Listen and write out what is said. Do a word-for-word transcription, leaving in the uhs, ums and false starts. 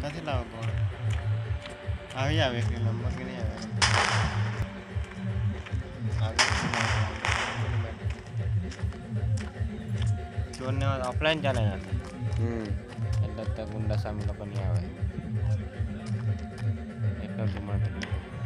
कथी लाओ कौन आगे आवे के नंबर के नहीं आवे आगे चोर ने ऑफलाइन जाना है हम्म એટલે તો ગુંડા સામે લોકો નહીં આવે એટલો જ મત